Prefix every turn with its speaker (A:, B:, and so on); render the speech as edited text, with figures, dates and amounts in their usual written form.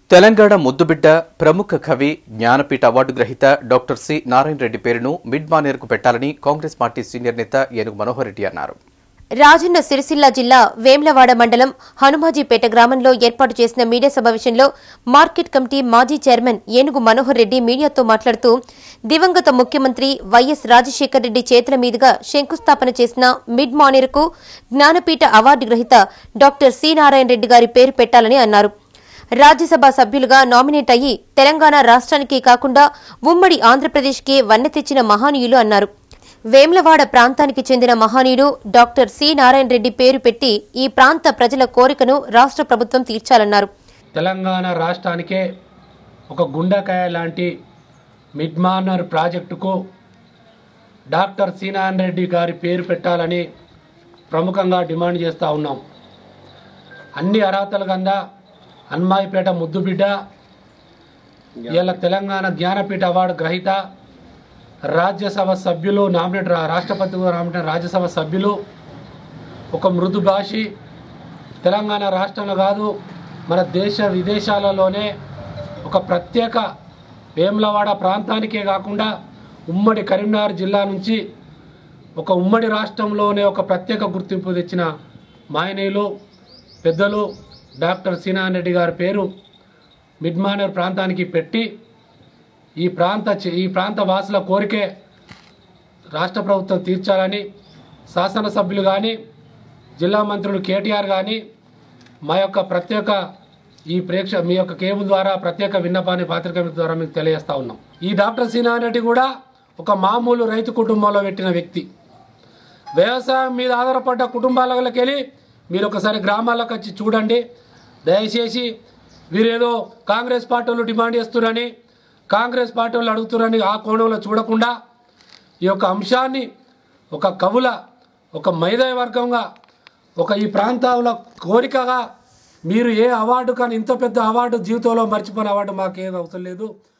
A: తెలంగాణ ముద్దుబిడ్డ ప్రముఖ కవి జ్ఞానపీఠ అవార్డు గ్రహీత డాక్టర్ సి నారాయణ రెడ్డి పేరును మిడ్ మానేరుకు పెట్టాలని కాంగ్రెస్ పార్టీ సీనియర్ నేత ఏనుగు మనోహర్ రెడ్డి అన్నారు.
B: రాజన్న సిరిసిల్ల జిల్లా వేమ్లవాడ మండలం హనుమాజీపేట గ్రామంలో ఏర్పాటు చేసిన మీడియా సమావేశంలో మార్కెట్ కమిటీ మాజీ చైర్మన్ ఏనుగు మనోహర్ రెడ్డి మీడియాతో మాట్లాడుతూ దివంగత ముఖ్యమంత్రి వైఎస్ రాజశేఖర్ రెడ్డి చేతుల మీదుగా శంకుస్థాపన చేసిన మిడ్ మానేరుకు జ్ఞానపీఠ అవార్డు గ్రహీత డాక్టర్ సి నారాయణ రెడ్డి గారి పేరు పెట్టాలని అన్నారు. రాజ్యసభ సభ్యులుగా నామినేట్ అయ్యి తెలంగాణ రాష్ట్రానికి కాకుండా ఉమ్మడి ఆంధ్రప్రదేశ్కి వన్నె తెచ్చిన మహనీయులు అన్నారు. వేమ్లవాడ ప్రాంతానికి చెందిన మహనీయుడు డాక్టర్ సి నారాయణ రెడ్డి పేరు పెట్టి ఈ ప్రాంత ప్రజల కోరికను రాష్ట్ర ప్రభుత్వం తీర్చాలన్నారు.
C: తెలంగాణ రాష్ట్రానికే ఒక గుండెకాయ లాంటి మిడ్ మానర్ ప్రాజెక్టుకు డాక్టర్ సి నారాయణ రెడ్డి గారి పేరు పెట్టాలని ప్రముఖంగా డిమాండ్ చేస్తూ ఉన్నాం. అన్ని అర్హతలు గందా హనుమాజీపేట ముద్దుబిడ్డ, ఇలా తెలంగాణ జ్ఞానపీఠ అవార్డు గ్రహీత, రాజ్యసభ సభ్యులు నామినేట్, రాష్ట్రపతి నామినేట్ రాజ్యసభ సభ్యులు, ఒక మృదు భాషి, తెలంగాణ రాష్ట్రంలో కాదు మన దేశ విదేశాలలోనే ఒక ప్రత్యేక వేములవాడ ప్రాంతానికే కాకుండా ఉమ్మడి కరీంనగర్ జిల్లా నుంచి ఒక ఉమ్మడి రాష్ట్రంలోనే ఒక ప్రత్యేక గుర్తింపు తెచ్చిన మహనీయులు పెద్దలు డాక్టర్ సి నారాయణ రెడ్డి గారి పేరు మిడ్ మానేరు ప్రాంతానికి పెట్టి ఈ ప్రాంత వాసుల కోరికే రాష్ట్ర ప్రభుత్వం తీర్చాలని శాసనసభ్యులు కానీ జిల్లా మంత్రులు కేటీఆర్ కానీ మా యొక్క ప్రత్యేక మీ యొక్క కేబుల్ ద్వారా ప్రత్యేక విన్నపాన్ని పాత్రికా ద్వారా మీకు తెలియజేస్తూ ఉన్నాం. ఈ డాక్టర్ సి నారాయణ రెడ్డి కూడా ఒక మామూలు రైతు కుటుంబంలో పెట్టిన వ్యక్తి. వ్యవసాయం మీద ఆధారపడ్డ కుటుంబాలకి వెళ్ళి మీరు ఒకసారి గ్రామాలకు వచ్చి చూడండి. దయచేసి వీరేదో కాంగ్రెస్ పార్టీ వాళ్ళు డిమాండ్ చేస్తున్నారని, కాంగ్రెస్ పార్టీ వాళ్ళు అడుగుతున్నారని ఆ కోణంలో చూడకుండా ఈ యొక్క అంశాన్ని ఒక కవుల, ఒక మేధావి వర్గంగా, ఒక ఈ ప్రాంతాల కోరికగా మీరు ఏ అవార్డు కానీ ఇంత పెద్ద అవార్డు జీవితంలో మర్చిపోయిన అవార్డు మాకేం అవసరం లేదు.